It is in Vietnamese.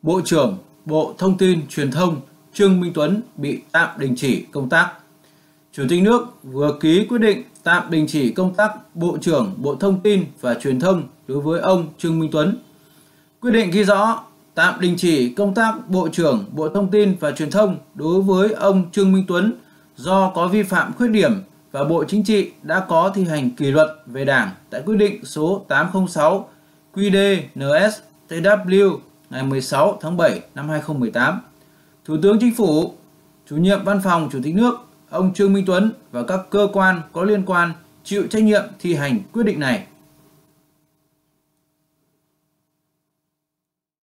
Bộ trưởng Bộ Thông tin Truyền thông Trương Minh Tuấn bị tạm đình chỉ công tác. Chủ tịch nước vừa ký quyết định tạm đình chỉ công tác Bộ trưởng Bộ Thông tin và Truyền thông đối với ông Trương Minh Tuấn. Quyết định ghi rõ tạm đình chỉ công tác Bộ trưởng Bộ Thông tin và Truyền thông đối với ông Trương Minh Tuấn do có vi phạm khuyết điểm và Bộ Chính trị đã có thi hành kỷ luật về Đảng tại quyết định số 806 QĐ-NS-TW ngày 16 tháng 7 năm 2018. Thủ tướng Chính phủ, Chủ nhiệm Văn phòng Chủ tịch nước, ông Trương Minh Tuấn và các cơ quan có liên quan chịu trách nhiệm thi hành quyết định này.